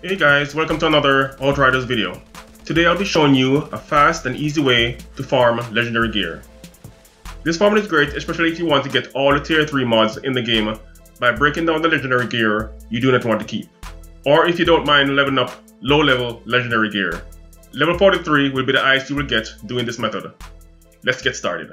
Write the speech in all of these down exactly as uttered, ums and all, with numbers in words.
Hey guys, welcome to another Outriders video. Today I'll be showing you a fast and easy way to farm legendary gear. This farming is great especially if you want to get all the tier three mods in the game by breaking down the legendary gear you do not want to keep. Or if you don't mind leveling up low level legendary gear. Level forty-three will be the highest you will get doing this method. Let's get started.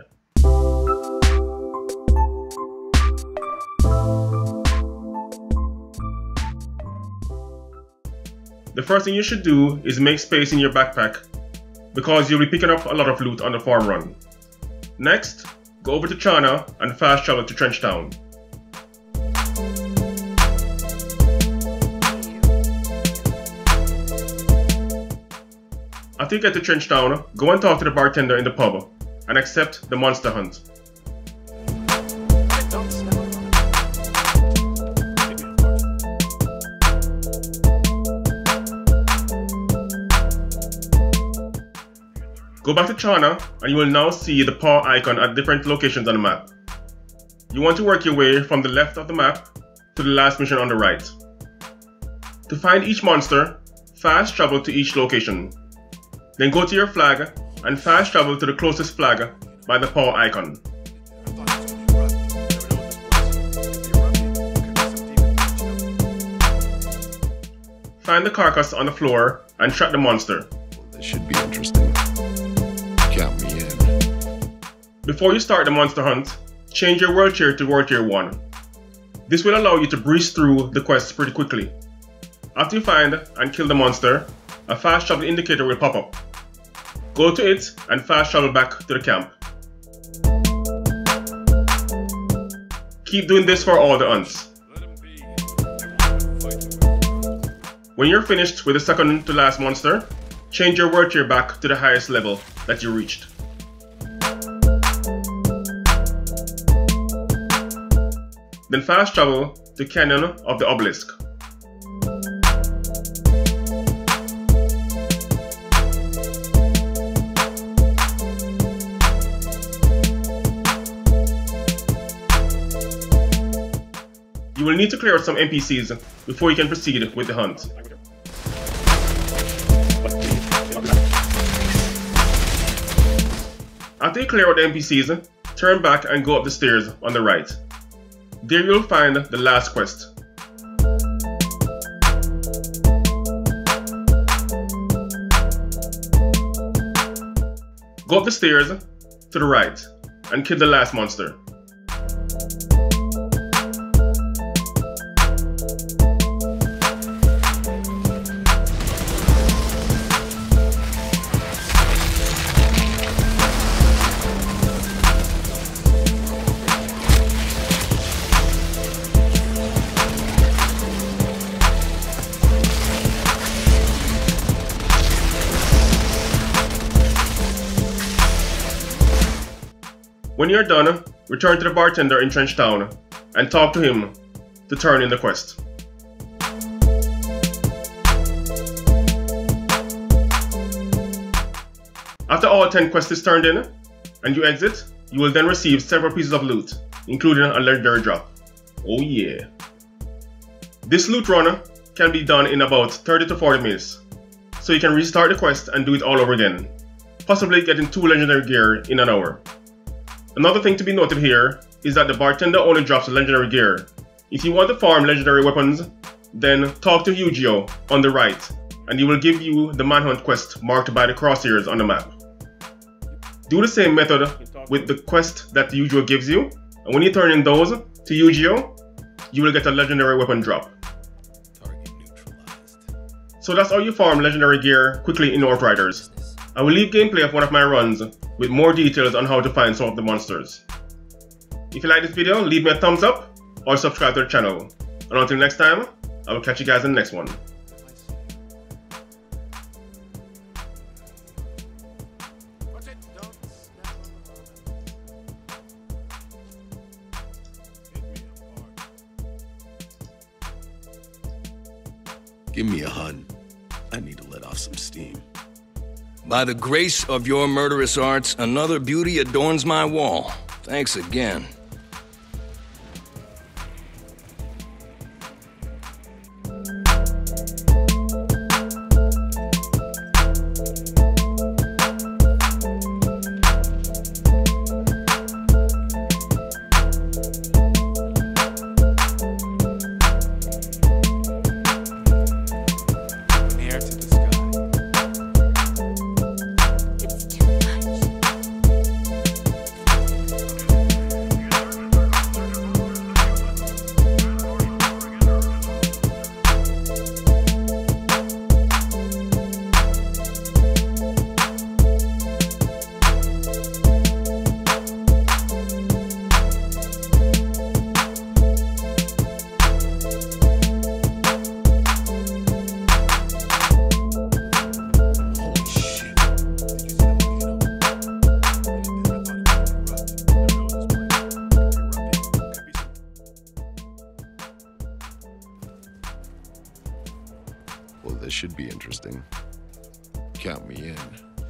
The first thing you should do is make space in your backpack because you'll be picking up a lot of loot on the farm run. Next, go over to Chana and fast travel to Trenchtown. After you get to Trenchtown, go and talk to the bartender in the pub and accept the monster hunt. Go back to Chana and you will now see the paw icon at different locations on the map. You want to work your way from the left of the map to the last mission on the right. To find each monster, fast travel to each location. Then go to your flag and fast travel to the closest flag by the paw icon. Find the carcass on the floor and track the monster. This should be interesting. Count me in. Before you start the monster hunt, change your world tier to world tier one. This will allow you to breeze through the quests pretty quickly. After you find and kill the monster, a fast travel indicator will pop up. Go to it and fast travel back to the camp. Keep doing this for all the hunts. When you're finished with the second to last monster, change your world tier back to the highest level that you reached. Then fast travel to Canyon of the Obelisk. You will need to clear out some N P Cs before you can proceed with the hunt. After you clear out the N P Cs, turn back and go up the stairs on the right. There you'll find the last quest. Go up the stairs to the right and kill the last monster. When you're done, return to the bartender in Trenchtown and talk to him to turn in the quest. After all ten quests is turned in and you exit, you will then receive several pieces of loot, including a legendary drop. Oh yeah. This loot run can be done in about thirty to forty minutes, so you can restart the quest and do it all over again, possibly getting two legendary gear in an hour. Another thing to be noted here is that the bartender only drops legendary gear. If you want to farm legendary weapons, then talk to Yu-Gi-Oh on the right and he will give you the manhunt quest marked by the crosshairs on the map. Do the same method with the quest that Yu-Gi-Oh gives you, and when you turn in those to Yu-Gi-Oh, you will get a legendary weapon drop. So that's how you farm legendary gear quickly in Outriders. I will leave gameplay of one of my runs with more details on how to find some of the monsters. If you like this video, leave me a thumbs up or subscribe to the channel. And until next time, I will catch you guys in the next one. Give me a hun. I need to let off some steam. By the grace of your murderous arts, another beauty adorns my wall. Thanks again. Well, this should be interesting. Count me in.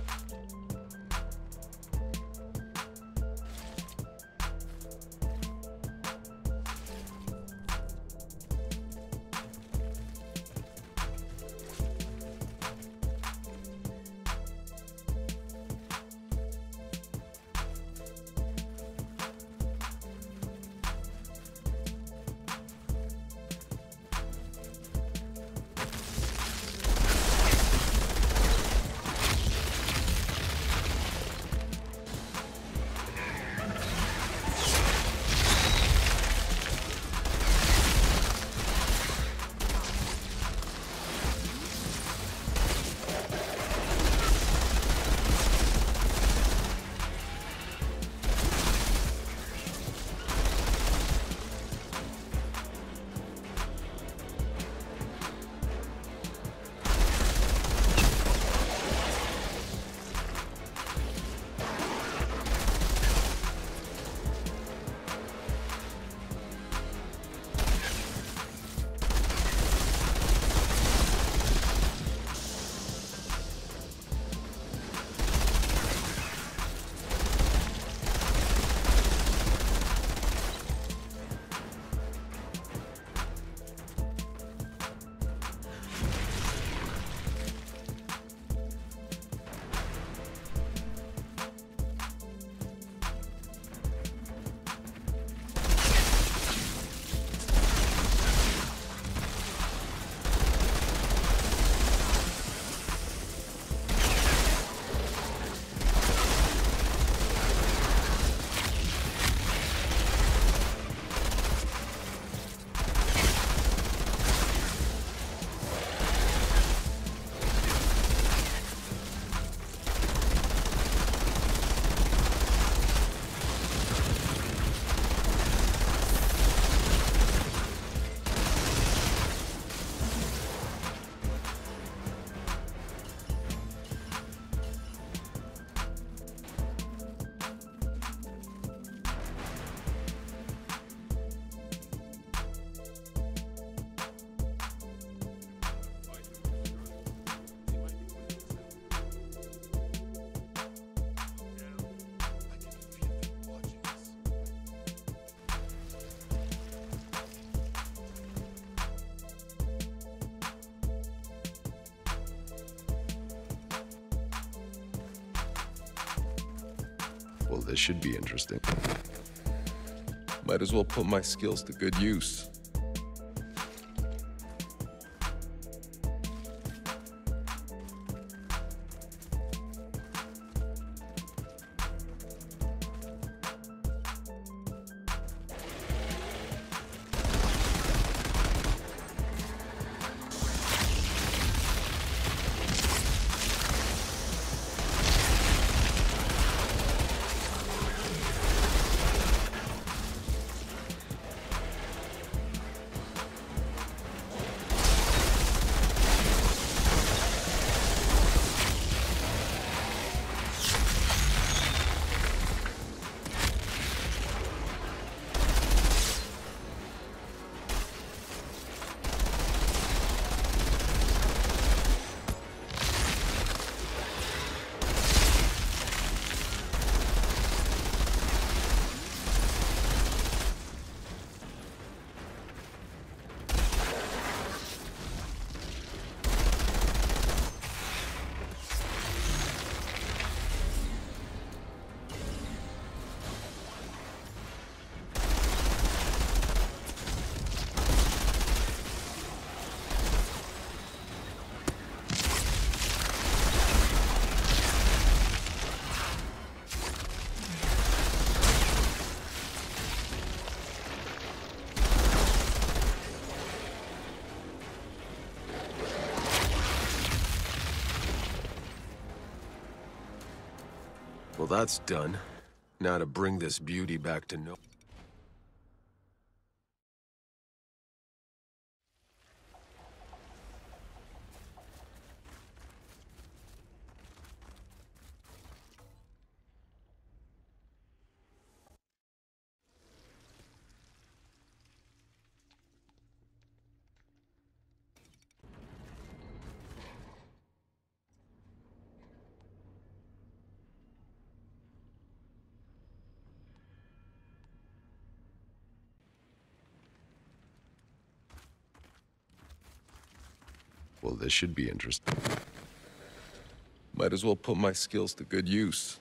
Well, this should be interesting. Might as well put my skills to good use. Well, that's done. Now to bring this beauty back to no... Well, this should be interesting. Might as well put my skills to good use.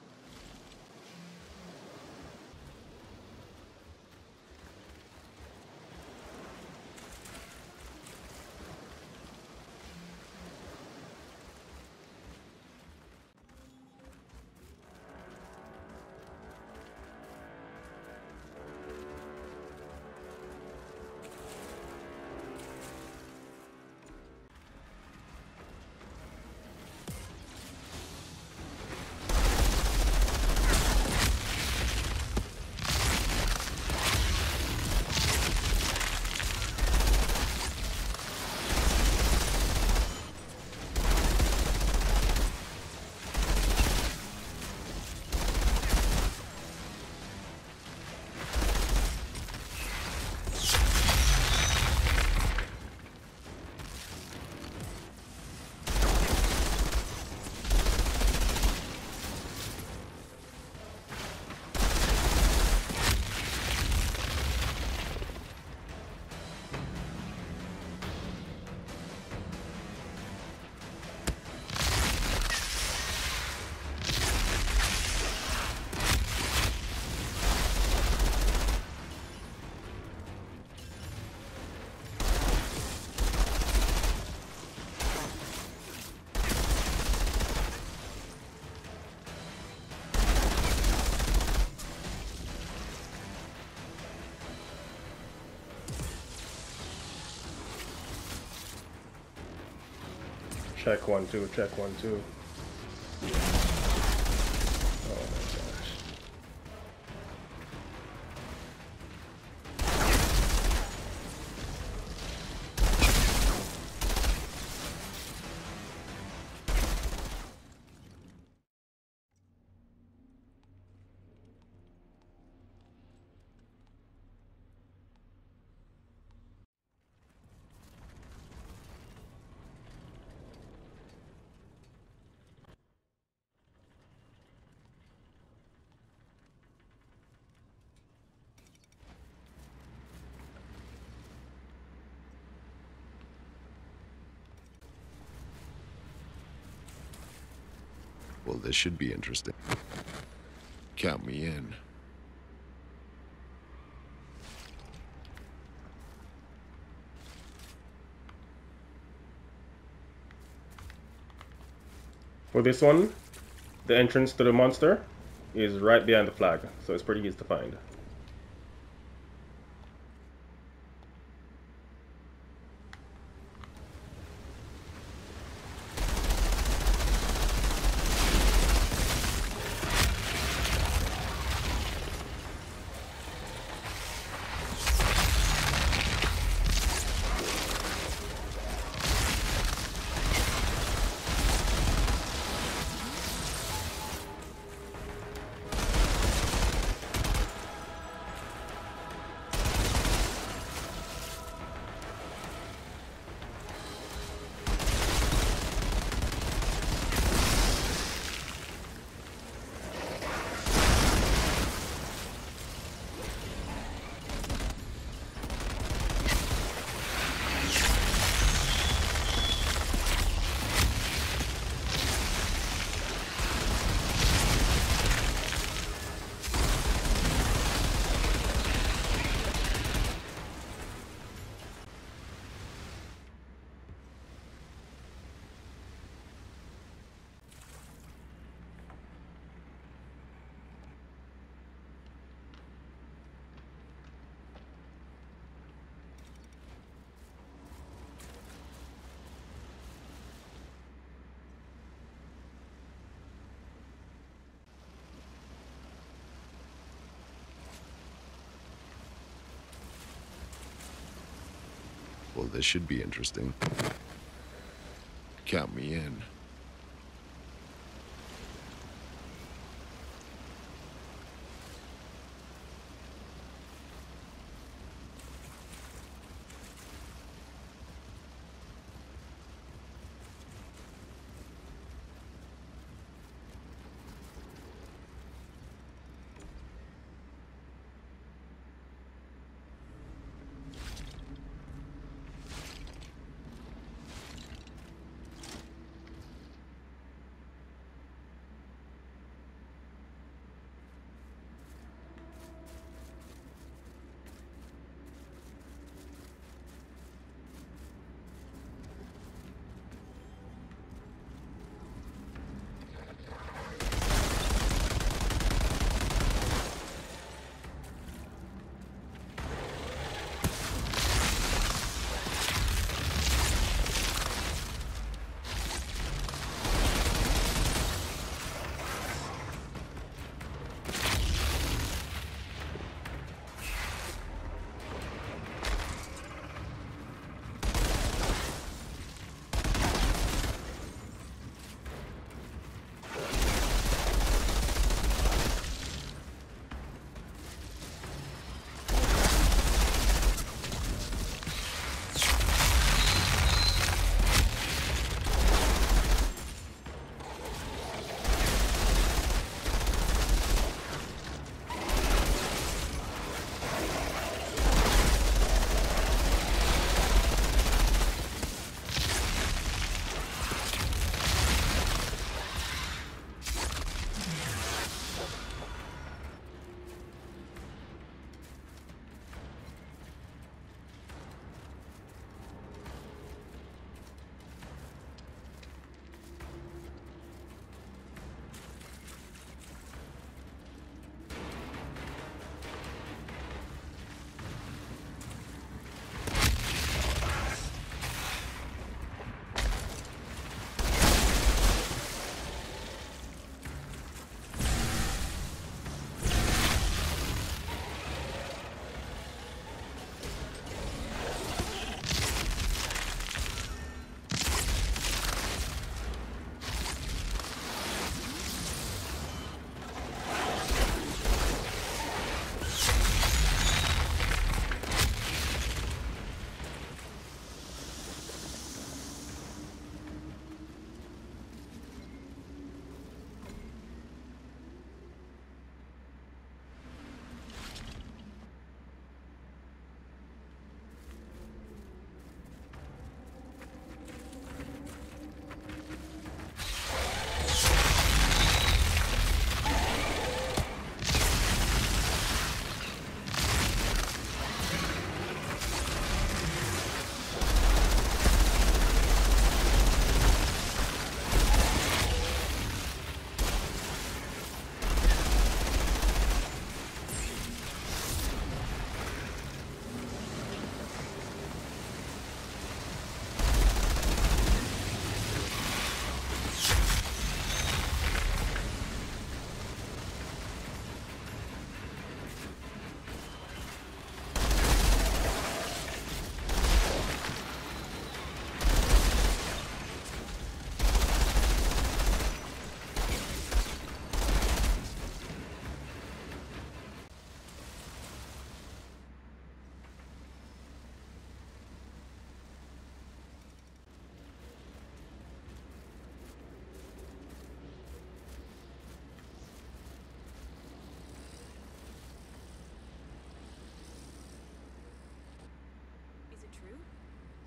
Check one, two, check one, two. Oh my gosh. Well, this should be interesting. Count me in. For this one, the entrance to the monster is right behind the flag, so it's pretty easy to find. Well, this should be interesting. Count me in.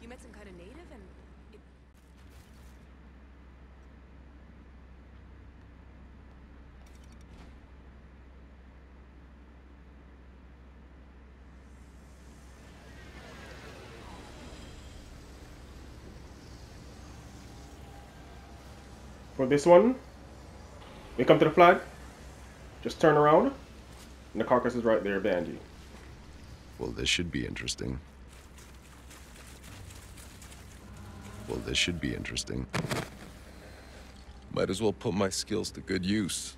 You met some kind of native and... It... For this one, we come to the flag, just turn around, and the carcass is right there behind you. Well, this should be interesting. Well, this should be interesting. Might as well put my skills to good use.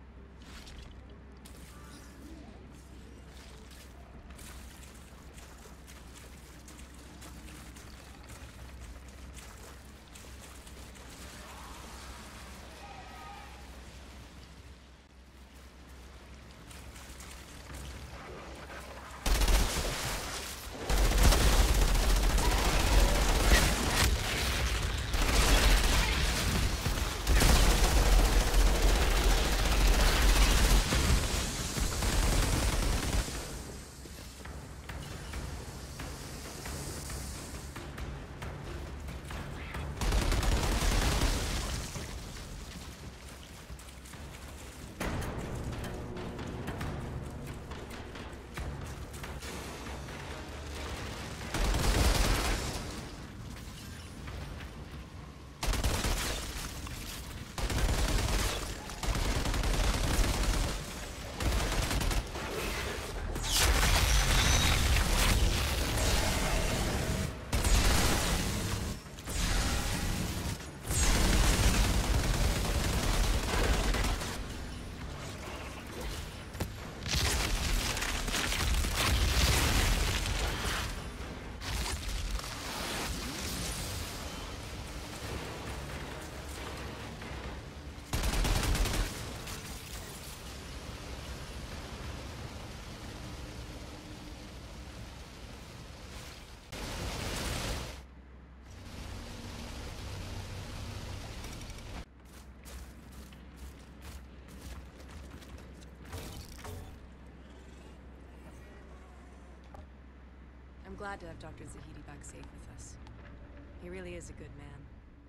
I'm glad to have Doctor Zahedi back safe with us. He really is a good man.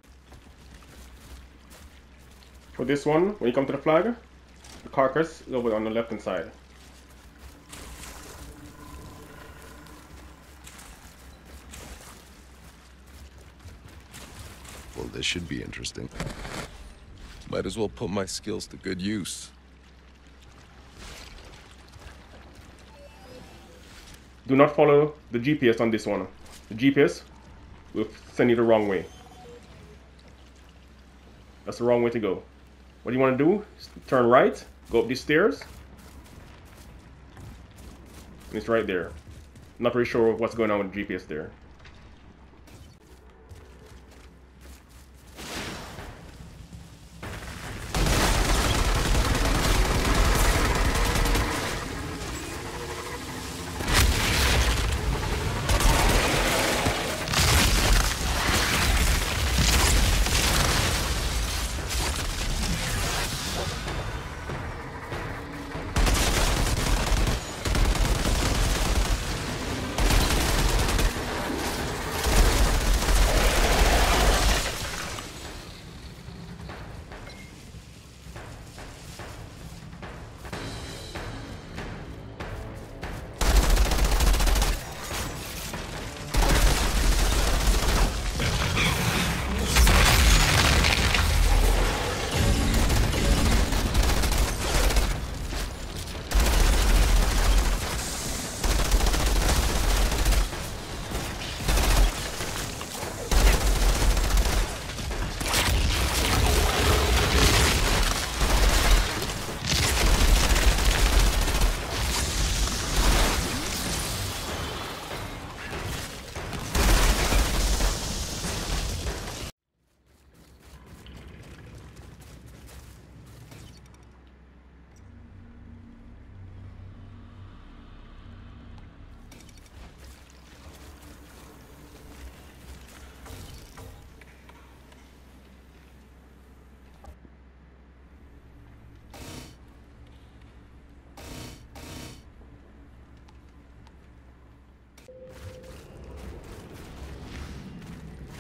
For this one, when you come to the flag, the carcass is over on the left hand side. Well, this should be interesting. Might as well put my skills to good use. Do not follow the G P S on this one. The G P S will send you the wrong way. That's the wrong way to go. What you want to do is turn right, go up these stairs, and it's right there. Not very sure what's going on with the G P S there.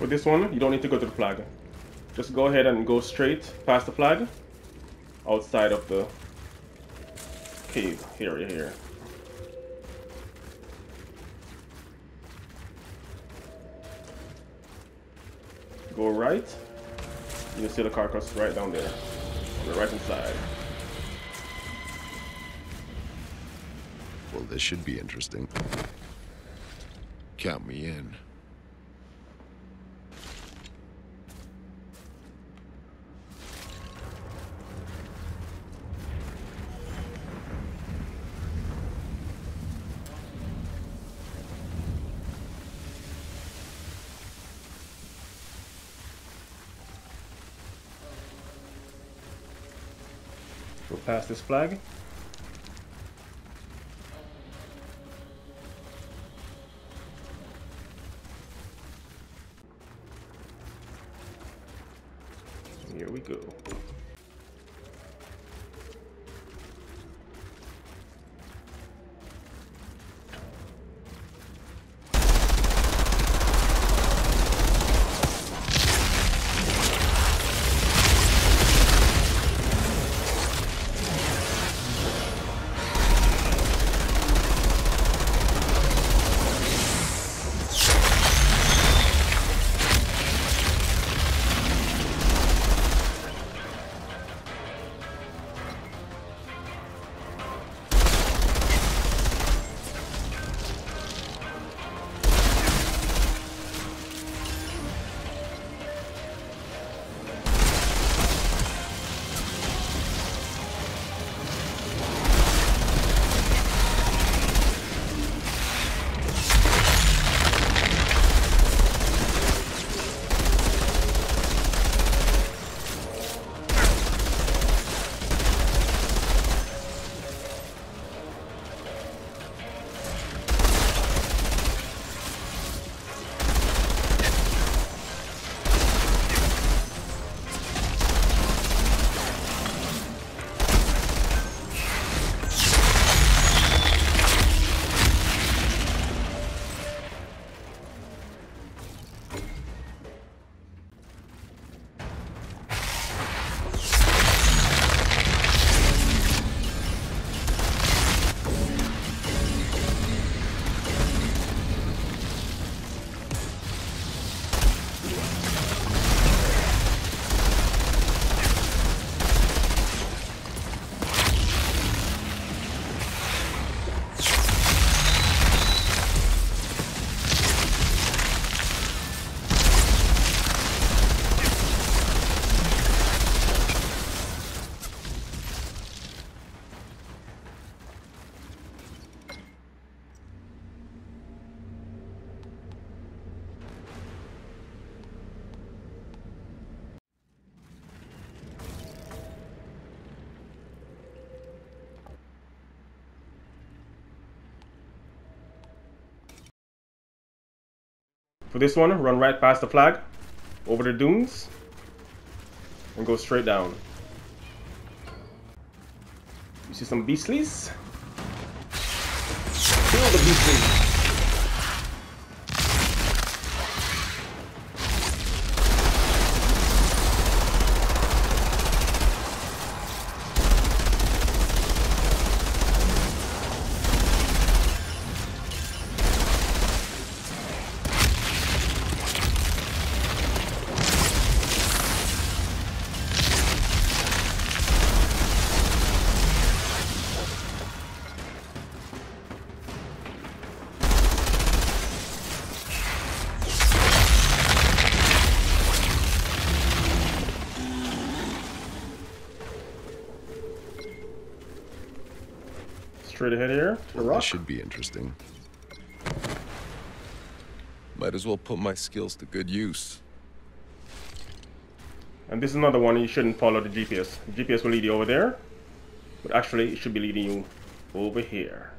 For this one, you don't need to go to the flag. Just go ahead and go straight past the flag outside of the cave area here. Go right. You can see the carcass right down there. On the right hand side. Well, this should be interesting. Count me in. Go past this flag. Here we go. For this one, run right past the flag, over the dunes, and go straight down. You see some beastlies? Kill the beastlies! Straight ahead here to the Well, rock. this should be interesting. Might as well put my skills to good use. And this is another one you shouldn't follow the G P S. The G P S will lead you over there, but actually it should be leading you over here.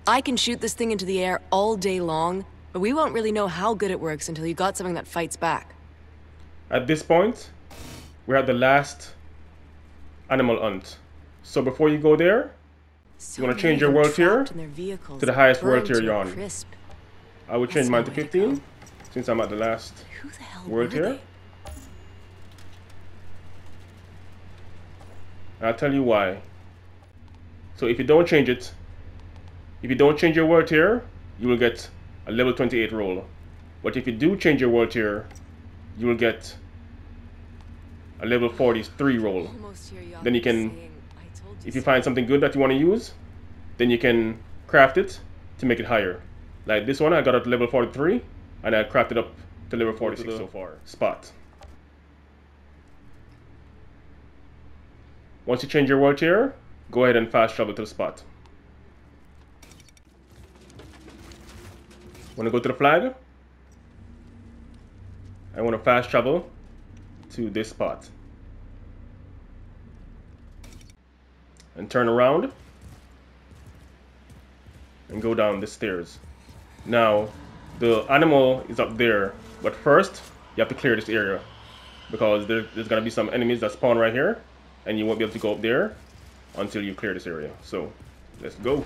I can shoot this thing into the air all day long, but we won't really know how good it works until you got something that fights back. At this point, we're at the last animal hunt. So before you go there, So you want to many change your of them world tier trapped in their vehicles, to the highest world burned tier to you're a on. crisp. I would change That's mine no to way to fifteen, go. since I'm at the last Who the hell world were tier. they? I'll tell you why. So if you don't change it, if you don't change your world tier, you will get a level twenty-eight roll. But if you do change your world tier, you will get a level forty-three roll. Almost hear Then you Yaku can, saying, "I told if you so." find something good that you want to use, then you can craft it to make it higher. Like this one, I got it to level forty-three, and I crafted up to level forty-six so far. Spot. Once you change your world tier, go ahead and fast travel to the spot. Want to go to the flag? I want to fast travel to this spot. And turn around and go down the stairs. Now, the animal is up there, but first you have to clear this area because there, there's gonna be some enemies that spawn right here, and you won't be able to go up there until you clear this area. So, let's go.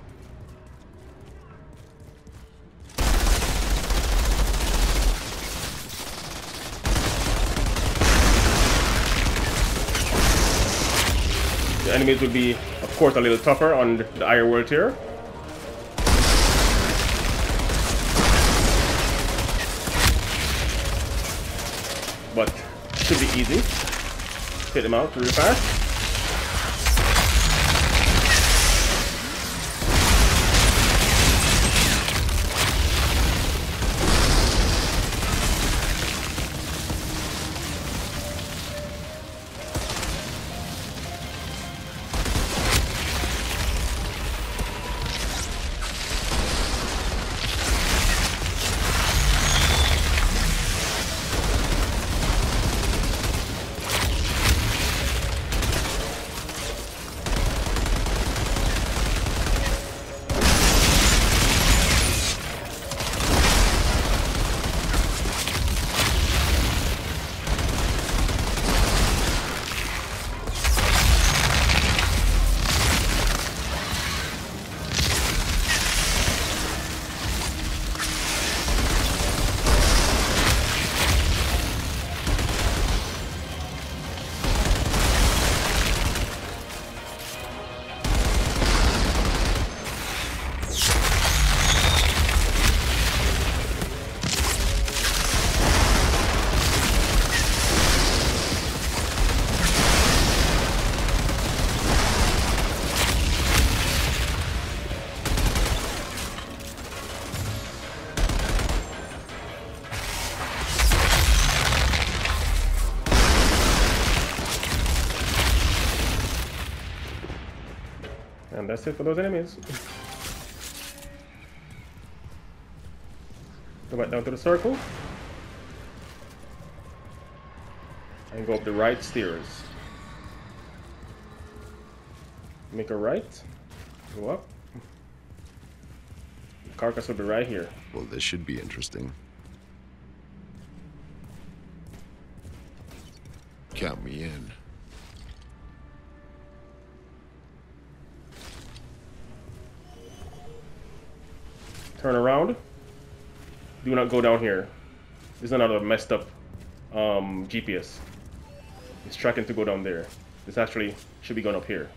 The enemies will be, of course, a little tougher on the higher world tier. But should be easy. Hit them out really fast. And that's it for those enemies. Go back down to the circle. And go up the right stairs. Make a right. Go up. The carcass will be right here. Well, this should be interesting. Count me in. Turn around. Do not go down here. This is another messed up um, G P S. It's tracking to go down there. This actually should be going up here.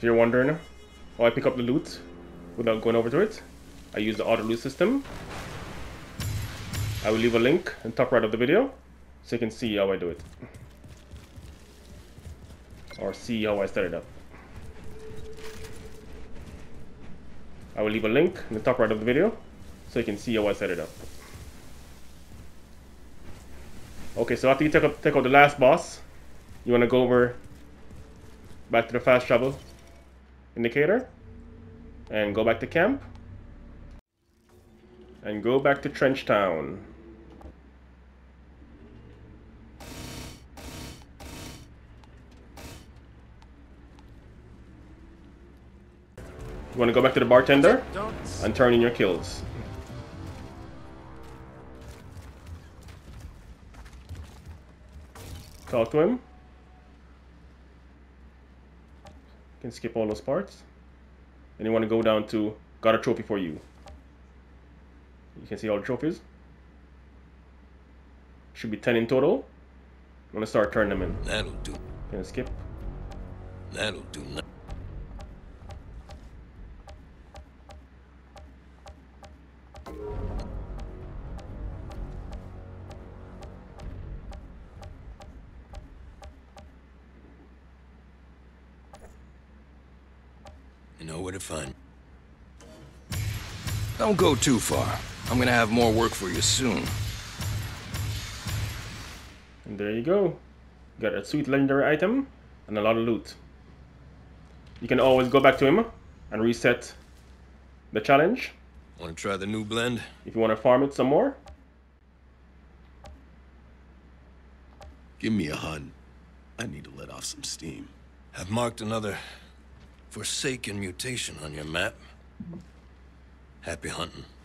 If you're wondering how I pick up the loot without going over to it, I use the auto loot system. I will leave a link in the top right of the video so you can see how I do it. Or see how I set it up. I will leave a link in the top right of the video so you can see how I set it up. Okay, so after you take out, take out the last boss, you want to go over back to the fast travel indicator and go back to camp and go back to Trench Town. You want to go back to the bartender and turn in your kills. Talk to him. You can skip all those parts. And you want to go down to got a trophy for you. You can see all the trophies. Should be ten in total. I'm gonna start turning them in. That'll do. Can skip. That'll do. You know where to find. Don't go too far. I'm gonna have more work for you soon. And there you go. Got a sweet legendary item and a lot of loot. You can always go back to him and reset the challenge. Want to try the new blend? If you want to farm it some more. Give me a hun. I need to let off some steam. I've marked another Forsaken mutation on your map. Happy hunting.